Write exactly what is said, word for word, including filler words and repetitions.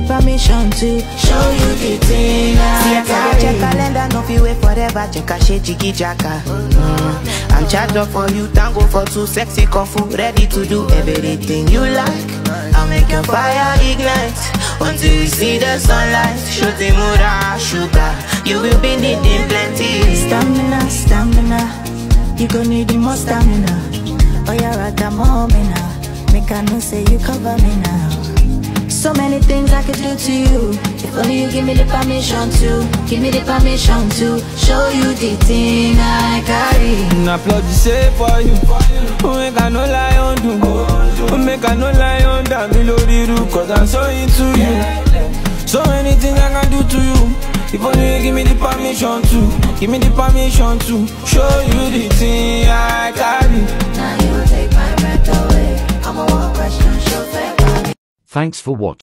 permission to show you the thing I carry. Check calendar, no fit wait forever. Check a shade, jiggy jacka. Mm. I'm charged up for you, tango for two, sexy kung fu, ready to do everything you like. I'll make your fire ignite until you see the sunlight. Shoot the mura, sugar, you will be needing plenty. Stamina, stamina, you gon' need the more stamina. Oh, you're at the moment now, make I know say you cover me now. So many things I could do to you, if only you give me the permission to, give me the permission to show you the thing I carry. I applaud you say for you, who make I no lie on do, who make I no lie on that me lori do, cause I'm so into you. So many things I can do to you, if only you give me the permission to, give me the permission to show you the thing I carry. Now you take my breath away, I'm a one question show. Thanks for watching.